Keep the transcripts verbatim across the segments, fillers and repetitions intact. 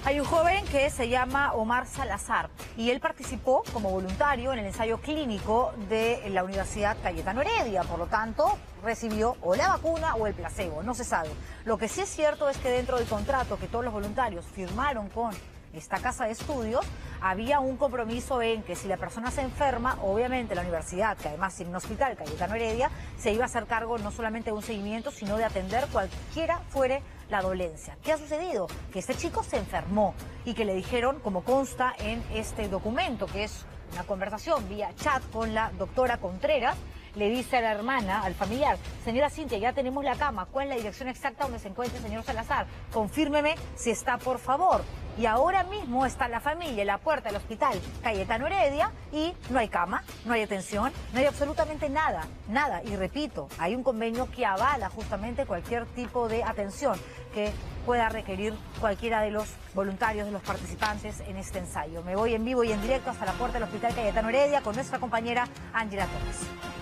Hay un joven que se llama Omar Salazar y él participó como voluntario en el ensayo clínico de la Universidad Cayetano Heredia. Por lo tanto, recibió o la vacuna o el placebo, no se sabe. Lo que sí es cierto es que dentro del contrato que todos los voluntarios firmaron con esta casa de estudios, había un compromiso en que si la persona se enferma, obviamente la universidad, que además tiene un hospital, Cayetano Heredia, se iba a hacer cargo no solamente de un seguimiento, sino de atender cualquiera fuere la dolencia. ¿Qué ha sucedido? Que este chico se enfermó y que le dijeron, como consta en este documento, que es una conversación vía chat con la doctora Contreras, le dice a la hermana, al familiar: señora Cintia, ya tenemos la cama, ¿cuál es la dirección exacta donde se encuentra el señor Salazar? Confírmeme si está, por favor. Y ahora mismo está la familia en la puerta del hospital Cayetano Heredia y no hay cama, no hay atención, no hay absolutamente nada, nada. Y repito, hay un convenio que avala justamente cualquier tipo de atención que pueda requerir cualquiera de los voluntarios, de los participantes en este ensayo. Me voy en vivo y en directo hasta la puerta del hospital Cayetano Heredia con nuestra compañera Ángela Torres.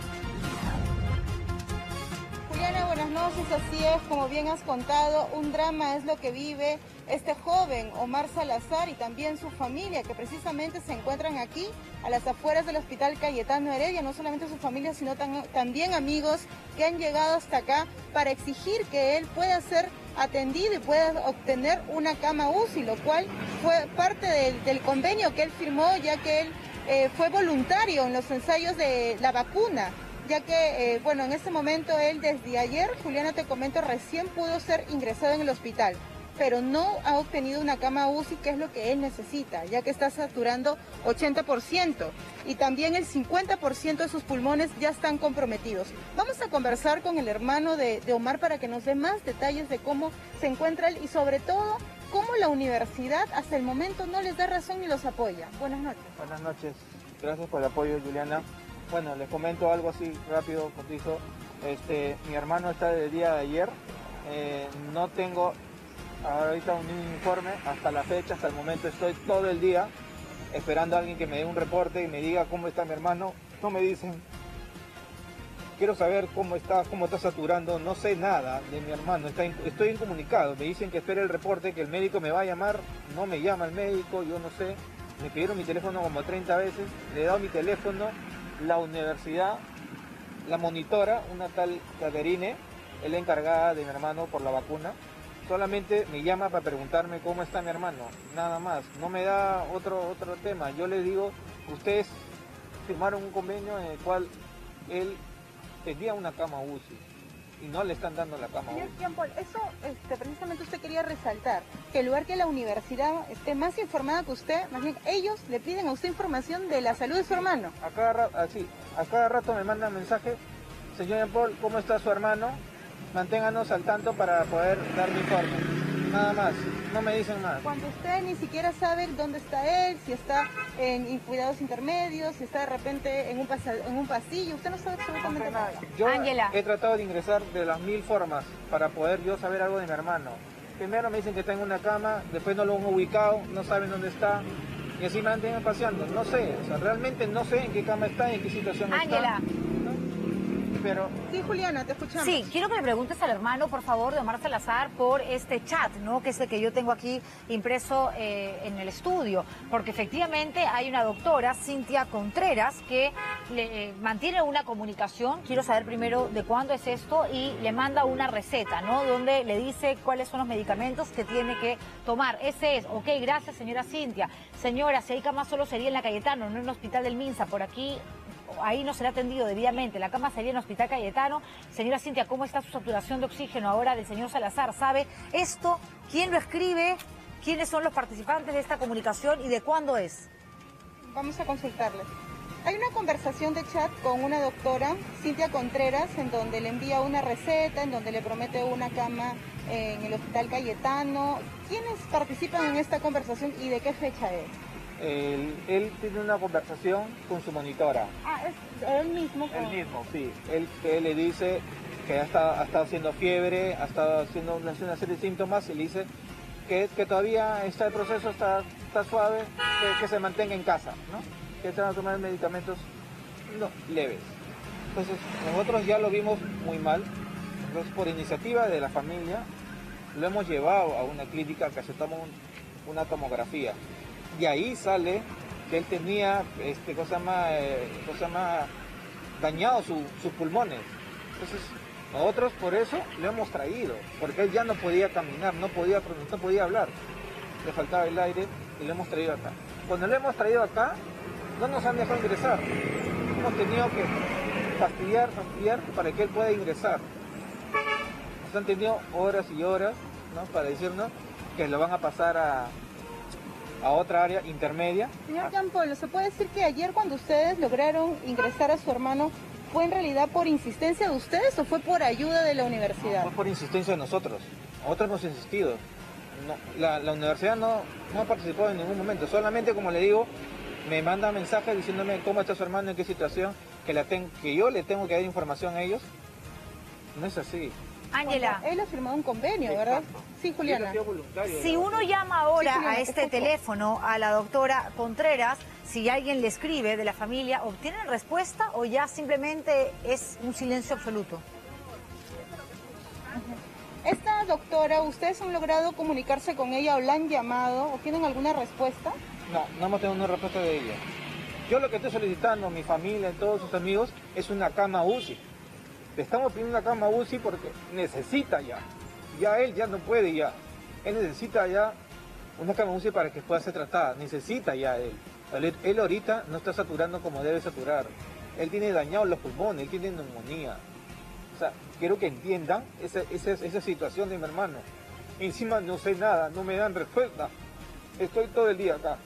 Juliana, buenas noches. Así es, como bien has contado, un drama es lo que vive este joven Omar Salazar y también su familia, que precisamente se encuentran aquí a las afueras del hospital Cayetano Heredia. No solamente su familia, sino tan, también amigos que han llegado hasta acá para exigir que él pueda ser atendido y pueda obtener una cama U C I, lo cual fue parte del, del convenio que él firmó, ya que él eh, fue voluntario en los ensayos de la vacuna. Ya que, eh, bueno, en este momento él desde ayer, Juliana, te comento, recién pudo ser ingresado en el hospital, pero no ha obtenido una cama U C I, que es lo que él necesita, ya que está saturando ochenta por ciento y también el cincuenta por ciento de sus pulmones ya están comprometidos. Vamos a conversar con el hermano de, de Omar para que nos dé más detalles de cómo se encuentra él y sobre todo cómo la universidad hasta el momento no les da razón ni los apoya. Buenas noches. Buenas noches, gracias por el apoyo, Juliana. Bueno, les comento algo así rápido, contigo. Este, mi hermano está del día de ayer. Eh, no tengo ahorita un informe hasta la fecha, hasta el momento estoy todo el día esperando a alguien que me dé un reporte y me diga cómo está mi hermano. No me dicen. Quiero saber cómo está, cómo está saturando. No sé nada de mi hermano. Está, estoy incomunicado. Me dicen que espere el reporte, que el médico me va a llamar. No me llama el médico, yo no sé. Me pidieron mi teléfono como treinta veces. Le he dado mi teléfono. La universidad, la monitora, una tal Caterine, es la encargada de mi hermano por la vacuna, solamente me llama para preguntarme cómo está mi hermano, nada más, no me da otro, otro tema. Yo les digo, ustedes firmaron un convenio en el cual él tenía una cama U C I y no le están dando la cama U C I. Señor Jean Paul, eso este, precisamente usted quería resaltar, que en lugar que la universidad esté más informada que usted, más bien ellos le piden a usted información de la salud de su hermano. A cada rato, así, a cada rato me mandan mensaje: señor Jean Paul, ¿cómo está su hermano? Manténganos al tanto para poder dar mi informe. Nada más, no me dicen más. Cuando usted ni siquiera sabe dónde está él, si está en cuidados intermedios, si está de repente en un, pasa, en un pasillo, usted no sabe absolutamente nada. Yo Ángela. he tratado de ingresar de las mil formas para poder yo saber algo de mi hermano. Primero me dicen que está en una cama, después no lo han ubicado, no saben dónde está, y así me mantienen paseando. No sé, o sea, realmente no sé en qué cama está y en qué situación Ángela. está. Pero... Sí, Juliana, te escuchamos. Sí, quiero que le preguntes al hermano, por favor, de Omar Salazar, por este chat, ¿no? Que es el que yo tengo aquí impreso eh, en el estudio, porque efectivamente hay una doctora, Cintia Contreras, que le eh, mantiene una comunicación. Quiero saber primero de cuándo es esto y le manda una receta, ¿no? Donde le dice cuáles son los medicamentos que tiene que tomar. Ese es, ok, gracias, señora Cintia. Señora, si hay cama solo sería en la Cayetano, no en el hospital del Minsa, por aquí... Ahí no será atendido debidamente, la cama sería en el Hospital Cayetano. Señora Cintia, ¿cómo está su saturación de oxígeno ahora del señor Salazar? ¿Sabe esto? ¿Quién lo escribe? ¿Quiénes son los participantes de esta comunicación y de cuándo es? Vamos a consultarle. Hay una conversación de chat con una doctora, Cintia Contreras, en donde le envía una receta, en donde le promete una cama en el Hospital Cayetano. ¿Quiénes participan en esta conversación y de qué fecha es? Él, él tiene una conversación con su monitora. Ah, es él mismo. Con... Él mismo, sí. Él, él le dice que ha estado, ha estado haciendo fiebre, ha estado haciendo una, una serie de síntomas y le dice que, que todavía está el proceso, está, está suave, que, que se mantenga en casa, ¿no? Que se van a tomar medicamentos no, leves. Entonces, nosotros ya lo vimos muy mal. Entonces, por iniciativa de la familia, lo hemos llevado a una clínica que se toma un una tomografía. Y ahí sale que él tenía, este, cosa más, eh, cosa más dañado su, sus pulmones. Entonces, nosotros por eso lo hemos traído, porque él ya no podía caminar, no podía, no podía hablar, le faltaba el aire y lo hemos traído acá. Cuando lo hemos traído acá, no nos han dejado ingresar. Hemos tenido que fastidiar, fastidiar para que él pueda ingresar. Nos han tenido horas y horas, ¿no?, para decirnos que lo van a pasar a, a otra área intermedia. Señor Gianpolo, ¿se puede decir que ayer cuando ustedes lograron ingresar a su hermano fue en realidad por insistencia de ustedes o fue por ayuda de la universidad? No, fue por insistencia de nosotros. Nosotros hemos insistido. No, la, la universidad no, no ha participado en ningún momento. Solamente, como le digo, me manda mensajes diciéndome cómo está su hermano, en qué situación, que, la ten, que yo le tengo que dar información a ellos. No es así. Ángela. Él ha firmado un convenio, ¿verdad? Exacto. Sí, Juliana. Si uno llama ahora Sí, Juliana, a este escucho. teléfono a la doctora Contreras, si alguien le escribe de la familia, ¿obtienen respuesta o ya simplemente es un silencio absoluto? Esta doctora, ¿ustedes han logrado comunicarse con ella o la han llamado o tienen alguna respuesta? No, no hemos tenido una respuesta de ella. Yo lo que estoy solicitando, mi familia y todos sus amigos, es una cama U C I. Le estamos pidiendo una cama U C I porque necesita ya. Ya él ya no puede ya. Él necesita ya una cama U C I para que pueda ser tratada. Necesita ya él. Él, él ahorita no está saturando como debe saturar. Él tiene dañados los pulmones, él tiene neumonía. O sea, quiero que entiendan esa, esa, esa situación de mi hermano. Encima no sé nada, no me dan respuesta. Estoy todo el día acá.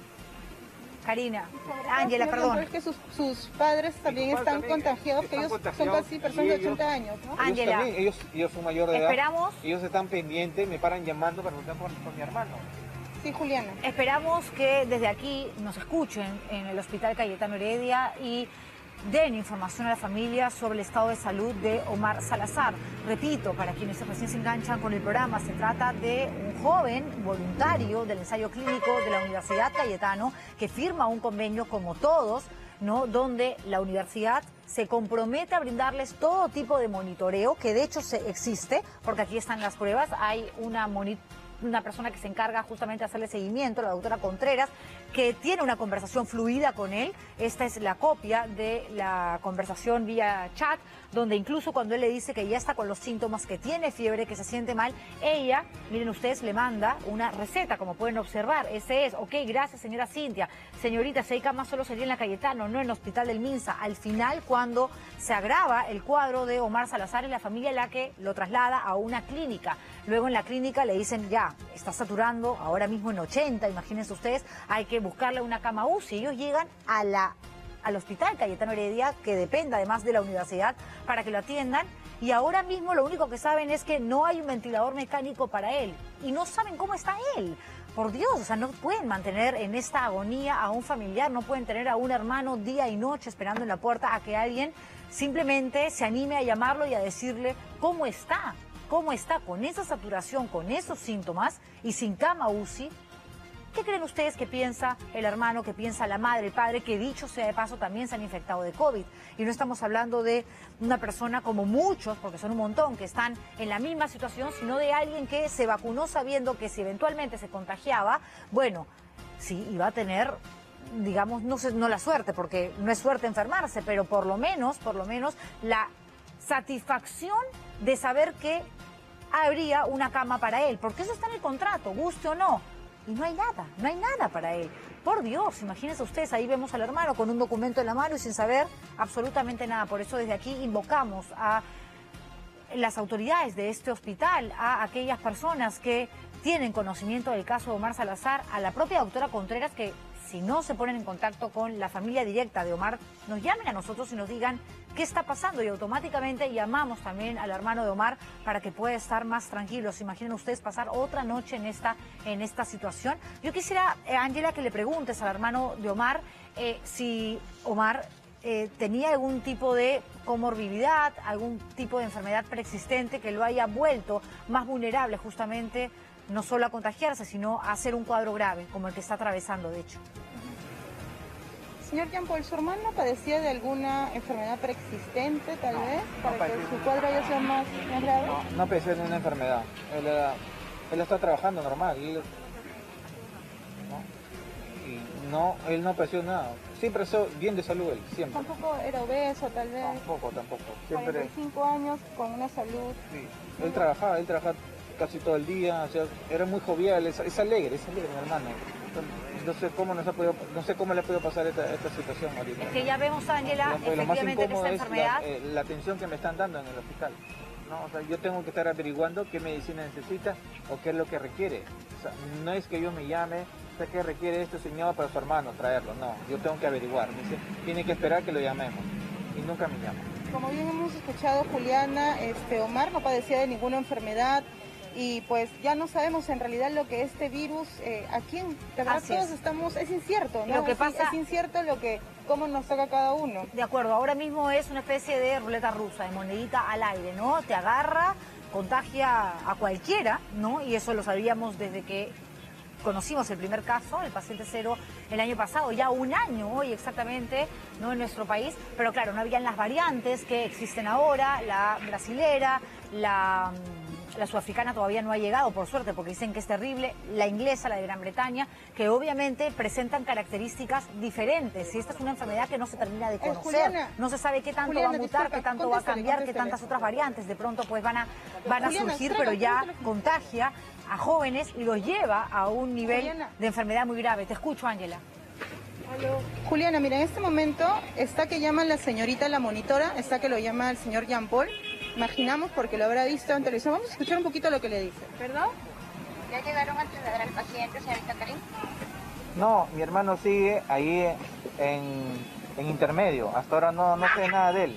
Karina, Ángela, Señor perdón. Gianpolo, es que sus, sus padres también padres están también contagiados, están que ellos contagiados, son casi personas y de ellos- ochenta años, ¿no? Ah, Ángela. Ellos también, ellos, ellos son mayores de edad. Esperamos, Ellos están pendientes, me paran llamando para preguntar por, por mi hermano. Sí, Juliana. esperamos que desde aquí nos escuchen en el Hospital Cayetano Heredia y den información a la familia sobre el estado de salud de Omar Salazar. Repito, para quienes recién se enganchan con el programa, se trata de un joven voluntario del ensayo clínico de la Universidad Cayetano que firma un convenio como todos, ¿no?, donde la universidad se compromete a brindarles todo tipo de monitoreo, que de hecho se existe, porque aquí están las pruebas, hay una moni- una persona que se encarga justamente de hacerle seguimiento, la doctora Contreras, que tiene una conversación fluida con él. Esta es la copia de la conversación vía chat, donde incluso cuando él le dice que ya está con los síntomas, que tiene fiebre, que se siente mal, ella, miren ustedes, le manda una receta, como pueden observar. Ese es, ok, gracias señora Cintia. Señorita, si hay camas solo sería en la Cayetano, no en el Hospital del Minsa. Al final, cuando se agrava el cuadro de Omar Salazar, es la familia la que lo traslada a una clínica. Luego en la clínica le dicen, ya, está saturando ahora mismo en ochenta, imagínense ustedes, hay que buscarle una cama U C I. Ellos llegan a la, al Hospital Cayetano Heredia, que depende además de la universidad, para que lo atiendan. Y ahora mismo lo único que saben es que no hay un ventilador mecánico para él. Y no saben cómo está él. Por Dios, o sea, no pueden mantener en esta agonía a un familiar, no pueden tener a un hermano día y noche esperando en la puerta a que alguien simplemente se anime a llamarlo y a decirle cómo está. ¿Cómo está con esa saturación, con esos síntomas y sin cama U C I? ¿Qué creen ustedes que piensa el hermano, que piensa la madre, el padre, que dicho sea de paso también se han infectado de COVID? Y no estamos hablando de una persona como muchos, porque son un montón, que están en la misma situación, sino de alguien que se vacunó sabiendo que si eventualmente se contagiaba, bueno, sí, iba a tener, digamos, no sé, no la suerte, porque no es suerte enfermarse, pero por lo menos, por lo menos, la satisfacción de saber que habría una cama para él, porque eso está en el contrato, guste o no, y no hay nada, no hay nada para él. Por Dios, imagínense ustedes, ahí vemos al hermano con un documento en la mano y sin saber absolutamente nada. Por eso desde aquí invocamos a las autoridades de este hospital, a aquellas personas que tienen conocimiento del caso de Omar Salazar, a la propia doctora Contreras, que si no se ponen en contacto con la familia directa de Omar, nos llamen a nosotros y nos digan qué está pasando, y automáticamente llamamos también al hermano de Omar para que pueda estar más tranquilo. ¿Se imaginen ustedes pasar otra noche en esta, en esta situación? Yo quisiera, eh, Ángela, que le preguntes al hermano de Omar eh, si Omar eh, tenía algún tipo de comorbilidad, algún tipo de enfermedad preexistente que lo haya vuelto más vulnerable justamente no solo a contagiarse, sino a hacer un cuadro grave, como el que está atravesando, de hecho. Señor Gianpolo, ¿su hermano padecía de alguna enfermedad preexistente, tal No, vez, no para que padecía. su cuadro haya sido más, más grave? No, no pensé en una enfermedad. Él, era- él está trabajando normal. Él, No, él no padeció nada. Siempre ha sido bien de salud él, siempre. Tampoco era obeso, tal vez. Tampoco, tampoco. Siempre. cuarenta y cinco años con una salud. Sí. Él trabajaba, él trabajaba casi todo el día, o sea, era muy jovial, es, es alegre, es alegre mi hermano. No sé cómo nos ha podido, no sé cómo le ha podido pasar esta, esta situación ahorita. Es que ya vemos, Ángela, Lo más efectivamente en incómodo esta es enfermedad. la, eh, la atención que me están dando en el hospital. ¿No? O sea, yo tengo que estar averiguando qué medicina necesita o qué es lo que requiere. O sea, no es que yo me llame, sé que requiere este señor para su hermano, traerlo. No, yo tengo que averiguar. Me dice, tiene que esperar que lo llamemos. Y nunca me llama. Como bien hemos escuchado, Juliana, este, Omar no padecía de ninguna enfermedad y pues ya no sabemos en realidad lo que este virus, eh, a quién, de verdad Así todos es. estamos, es incierto, ¿no? Lo que Es- pasa- es incierto lo que, cómo nos toca a cada uno. De acuerdo, ahora mismo es una especie de ruleta rusa, de monedita al aire, ¿no? Te agarra, contagia a cualquiera, ¿no? Y eso lo sabíamos desde que conocimos el primer caso, el paciente cero, el año pasado, ya un año hoy exactamente, ¿no? En nuestro país, pero claro, no habían las variantes que existen ahora, la brasilera, la... La sudafricana todavía no ha llegado, por suerte, porque dicen que es terrible. La inglesa, la de Gran Bretaña, que obviamente presentan características diferentes. Y esta es una enfermedad que no se termina de Eh, conocer. Juliana, no se sabe qué tanto Juliana, va a mutar, disculpa, qué tanto va a contéstale, cambiar, qué contéstale. tantas otras variantes. De pronto pues van a, van a Juliana, surgir, traiga, pero ya tráigalo. contagia a jóvenes y los lleva a un nivel Juliana. de enfermedad muy grave. Te escucho, Ángela. Juliana, mira, en este momento está que llama la señorita la monitora, está que lo llama el señor Jean Paul. Imaginamos porque lo habrá visto en televisión. Vamos a escuchar un poquito lo que le dice. ¿Perdón? ¿Ya llegaron a trasladar al paciente, señorita Karin? No, mi hermano sigue ahí en, en intermedio. Hasta ahora no, no sé nada de él.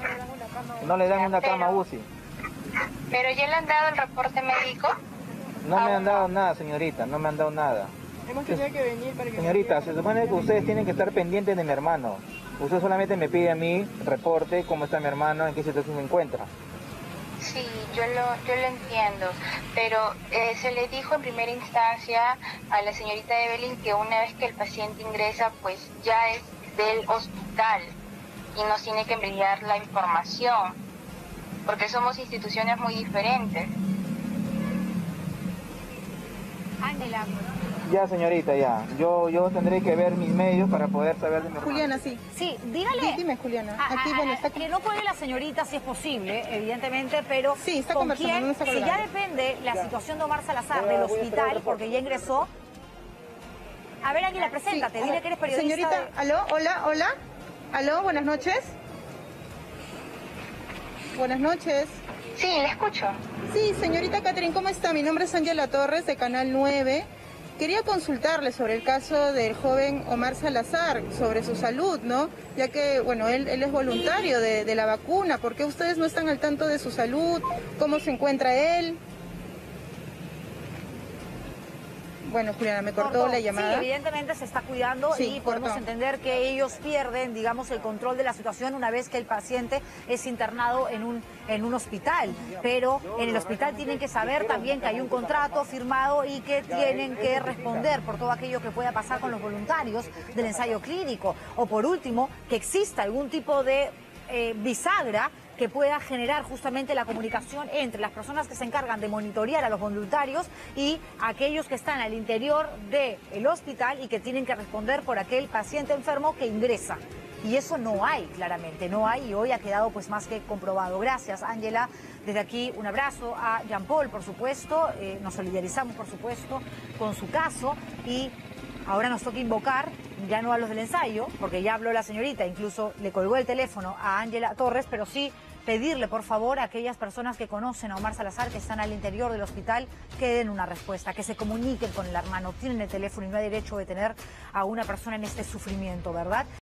No le dan una cama U C I. ¿Pero ya le han dado el reporte médico? No me han dado nada, señorita, no me han dado nada. Hemos tenido que venir para que... Señorita, se supone que ustedes tienen que estar pendientes de mi hermano. Usted solamente me pide a mí reporte cómo está mi hermano, en qué situación se encuentra. Sí, yo lo, yo lo entiendo, pero eh, se le dijo en primera instancia a la señorita Evelyn que una vez que el paciente ingresa, pues ya es del hospital y nos tiene que enviar la información, porque somos instituciones muy diferentes. Ángela. Ya, señorita, ya. Yo, yo tendré que ver mis medios para poder saber de mi hermano. Juliana, sí. Sí, dígale. Di- Dime, Juliana. a- Aquí, a- bueno, a- está... que no cuelgue la señorita si es posible, evidentemente, pero Sí, está ¿con conversando, quién? no está Si ya colgando. depende la situación de Omar Salazar del hospital, porque ya ingresó. A ver, Ángela, preséntate, Sí, dile que eres periodista. Señorita, de- aló, hola, hola. Aló, buenas noches. Buenas noches. Sí, le escucho. Sí, señorita Catherine, ¿cómo está? Mi nombre es Ángela Torres, de Canal nueve. Quería consultarle sobre el caso del joven Omar Salazar, sobre su salud, ¿no? Ya que, bueno, él, él es voluntario de, de la vacuna. ¿Por qué ustedes no están al tanto de su salud? ¿Cómo se encuentra él? Bueno, Juliana, me cortó, Cortó. la llamada. Sí, evidentemente se está cuidando Sí, y podemos cortó. entender que ellos pierden, digamos, el control de la situación una vez que el paciente es internado en un, en un hospital. Pero en el hospital tienen que saber también que hay un contrato firmado y que tienen que responder por todo aquello que pueda pasar con los voluntarios del ensayo clínico. O por último, que exista algún tipo de eh, bisagra que pueda generar justamente la comunicación entre las personas que se encargan de monitorear a los voluntarios y aquellos que están al interior del hospital y que tienen que responder por aquel paciente enfermo que ingresa. Y eso no hay, claramente, no hay, y hoy ha quedado pues más que comprobado. Gracias, Ángela. Desde aquí un abrazo a Jean Paul, por supuesto, eh, nos solidarizamos, por supuesto, con su caso y ahora nos toca invocar, ya no a los del ensayo, porque ya habló la señorita, incluso le colgó el teléfono a Ángela Torres, pero sí pedirle, por favor, a aquellas personas que conocen a Omar Salazar, que están al interior del hospital, que den una respuesta, que se comuniquen con el hermano. Tienen el teléfono y no hay derecho de tener a una persona en este sufrimiento, ¿verdad?